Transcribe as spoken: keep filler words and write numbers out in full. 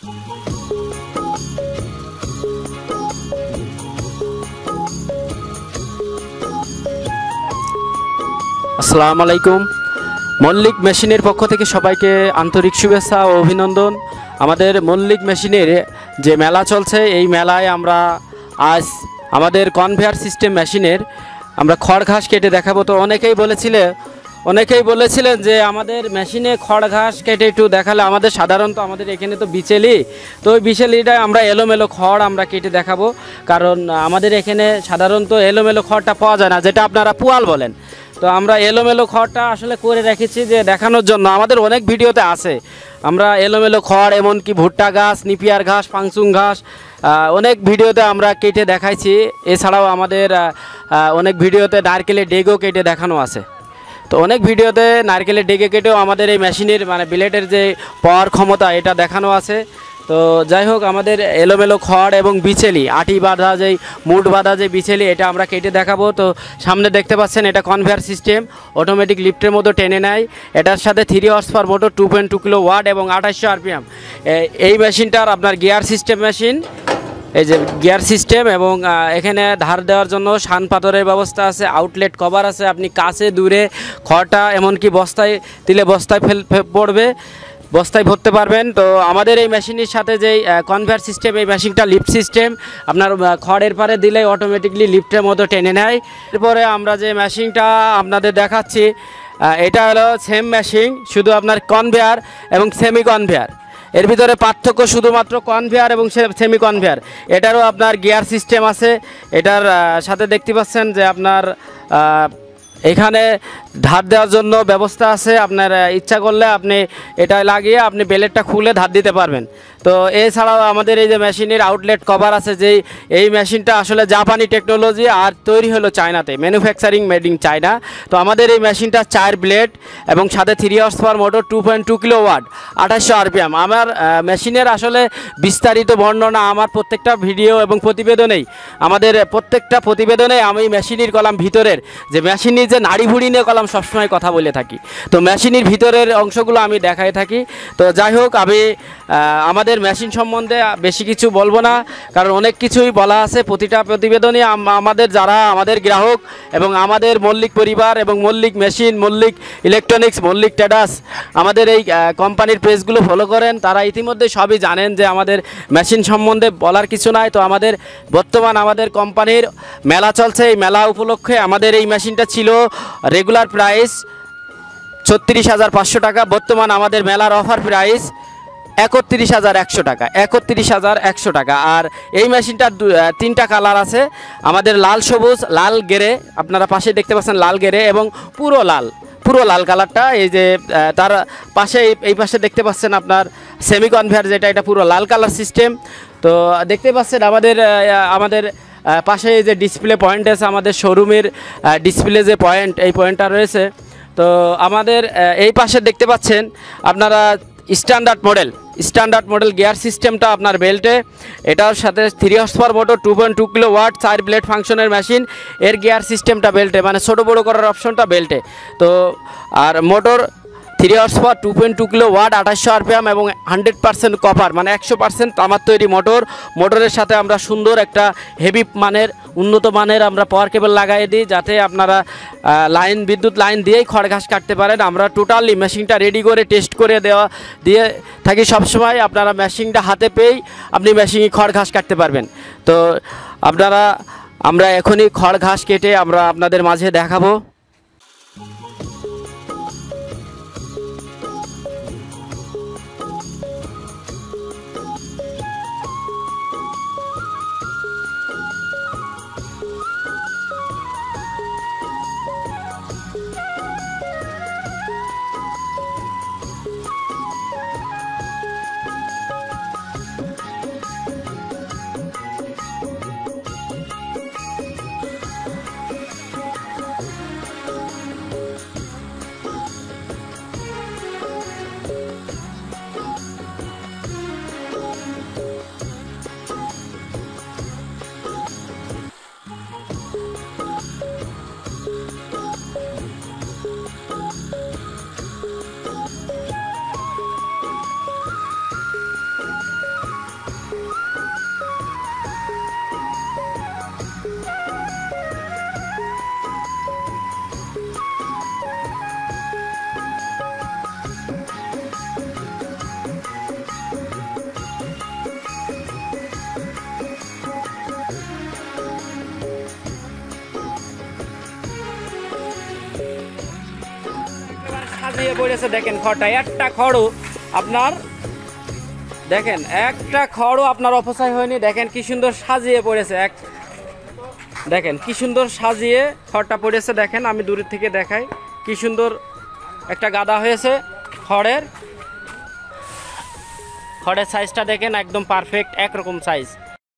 আসসালামু আলাইকুম। মল্লিক মেশিনের পক্ষ থেকে সবাইকে আন্তরিক শুভেচ্ছা ও অভিনন্দন। আমাদের মল্লিক মেশিনের যে মেলা চলছে, এই মেলায় আমরা আজ আমাদের কনভেয়ার সিস্টেম মেশিনের আমরা খড় ঘাস কেটে দেখাবো। তো অনেকেই বলেছিলে অনেকেই বলেছিলেন যে আমাদের মেশিনে খড় ঘাস কেটে একটু দেখালে, আমাদের সাধারণত আমাদের এখানে তো বিচেলি, তো ওই বিচেলিটা আমরা এলোমেলো খড় আমরা কেটে দেখাবো। কারণ আমাদের এখানে সাধারণত এলোমেলো খড়টা পাওয়া যায় না, যেটা আপনারা পুয়াল বলেন। তো আমরা এলোমেলো খড়টা আসলে করে রেখেছি যে দেখানোর জন্য। আমাদের অনেক ভিডিওতে আছে আমরা এলোমেলো খড়, এমনকি ভুট্টা ঘাস, নিপিয়ার ঘাস, পাংচুং ঘাস অনেক ভিডিওতে আমরা কেটে দেখাইছি। এছাড়াও আমাদের অনেক ভিডিওতে নারকেলের ডেগও কেটে দেখানো আছে। তো অনেক ভিডিওতে নারকেলের ডেগে কেটেও আমাদের এই মেশিনের মানে ব্লেডের যে পাওয়ার ক্ষমতা এটা দেখানো আছে। তো যাই হোক, আমাদের এলোমেলো খড় এবং বিচেলি, আটি বাঁধা যেই মুঠ বাঁধা যে বিচেলি, এটা আমরা কেটে দেখাবো। তো সামনে দেখতে পাচ্ছেন এটা কনভেয়ার সিস্টেম, অটোমেটিক লিফটের মতো টেনে নেয়। এটার সাথে three horse power motor, two point two kilo watt এবং আঠাশশো আরপিএম। এই মেশিনটার আপনার গিয়ার সিস্টেম মেশিন, এই যে গিয়ার সিস্টেম, এবং এখানে ধার দেওয়ার জন্য শান পাথরের ব্যবস্থা আছে, আউটলেট কভার আছে। আপনি কাছে দূরে খড়টা এমনকি বস্তায় দিলে বস্তায় ফেল পড়বে, বস্তায় ভরতে পারবেন। তো আমাদের এই মেশিনের সাথে যেই কনভেয়ার সিস্টেম, এই মেশিনটা লিফট সিস্টেম, আপনার খড়ের পারে দিলে অটোমেটিকলি লিফটের মতো টেনে নেয়। এরপরে আমরা যে মেশিনটা আপনাদের দেখাচ্ছি, এটা হলো সেম মেশিন, শুধু আপনার কনভেয়ার এবং সেমি কনভেয়ার। এর ভিতরে পার্থক্য শুধুমাত্র কনভেয়ার এবং সেমি কনভেয়ার। এটারও আপনার গিয়ার সিস্টেম আছে। এটার সাথে দেখতে পাচ্ছেন যে আপনার এখানে ধার দেওয়ার জন্য ব্যবস্থা আছে। আপনার ইচ্ছা করলে আপনি এটা লাগিয়ে আপনি বেলেটটা খুলে ধার দিতে পারবেন। তো এছাড়াও আমাদের এই যে মেশিনের আউটলেট কভার আছে, যেই এই মেশিনটা আসলে জাপানি টেকনোলজি আর তৈরি হলো চায়নাতে, ম্যানুফ্যাকচারিং মেড ইন চায়না। তো আমাদের এই মেশিনটা চার ব্লেড এবং সাথে three horse power motor, two point two kilo watt, আঠাশশো আরপিএম। আমার মেশিনের আসলে বিস্তারিত বর্ণনা আমার প্রত্যেকটা ভিডিও এবং প্রতিবেদনেই, আমাদের প্রত্যেকটা প্রতিবেদনে আমি মেশিনের কলাম ভিতরের যে মেশিনের যে নাড়ি ভুড়ি নিয়ে কলাম সবসময় কথা বলে থাকি। তো মেশিনের ভিতরের অংশগুলো আমি দেখাই থাকি। তো যাই হোক, আমি আমাদের মেশিন সম্বন্ধে বেশি কিছু বলবো না, কারণ অনেক কিছুই বলা আছে প্রতিটা প্রতিবেদনে। আমাদের যারা আমাদের গ্রাহক এবং আমাদের মল্লিক পরিবার এবং Mallick machine, Mallick electronics, Mallick traders আমাদের এই কোম্পানির পেজগুলো ফলো করেন, তারা ইতিমধ্যে সবই জানেন যে আমাদের মেশিন সম্বন্ধে বলার কিছু নাই। তো আমাদের বর্তমান আমাদের কোম্পানির মেলা চলছে, এই মেলা উপলক্ষে আমাদের এই মেশিনটা ছিল রেগুলার প্রাইস ছত্রিশ হাজার পাঁচশো টাকা। বর্তমান আমাদের মেলার অফার প্রাইস একত্রিশ হাজার একশো টাকা, একত্রিশ হাজার একশো টাকা। আর এই মেশিনটার তিনটা কালার আছে আমাদের, লাল, সবুজ, লাল গেরে। আপনারা পাশে দেখতে পাচ্ছেন লাল গেরে এবং পুরো লাল, পুরো লাল কালারটা। এই যে তার পাশে এই পাশে দেখতে পাচ্ছেন আপনার সেমি কনভেয়ার, যেটা এটা পুরো লাল কালার সিস্টেম। তো দেখতে পাচ্ছেন আমাদের আমাদের পাশে এই যে ডিসপ্লে পয়েন্ট আছে, আমাদের শোরুমের ডিসপ্লে যে পয়েন্ট, এই পয়েন্টটা রয়েছে। তো আমাদের এই পাশে দেখতে পাচ্ছেন আপনারা standard model, standard model gear সিস্টেমটা আপনার বেল্টে। এটার সাথে three horse power motor, two point two kilo watt, চার ব্লেড ফাংশনের মেশিন। এর গিয়ার সিস্টেমটা বেল্টে, মানে ছোটো বড়ো করার অপশনটা বেল্টে। তো আর motor three horse power, two point two kilo watt, আঠাশশো আরপিএম এবং হান্ড্রেড পার্সেন্ট কপার, মানে একশো পার্সেন্ট তামার তৈরি মোটর। মোটরের সাথে আমরা সুন্দর একটা হেভি মানের, উন্নত মানের আমরা পাওয়ার কেবল লাগাই দিই, যাতে আপনারা লাইন, বিদ্যুৎ লাইন দিয়েই খড় ঘাস কাটতে পারেন। আমরা টোটালি মেশিনটা রেডি করে টেস্ট করে দেওয়া দিয়ে থাকি সবসময়। আপনারা মেশিনটা হাতে পেয়েই আপনি মেশিনে খড় ঘাস কাটতে পারবেন। তো আপনারা, আমরা এখনই খড় ঘাস কেটে আমরা আপনাদের মাঝে দেখাবো। সাজিয়ে পড়েছে দেখেন খড়টা, একটা খড়ও আপনার দেখেন একটা খড়ও আপনার অপচয় হয়নি। দেখেন কি সুন্দর সাজিয়ে পড়েছে, এক দেখেন কি সুন্দর সাজিয়ে খড়টা পড়েছে। দেখেন আমি দূরের থেকে দেখাই কি সুন্দর একটা গাদা হয়েছে খড়ের। খড়ের সাইজটা দেখেন একদম পারফেক্ট একরকম সাইজ।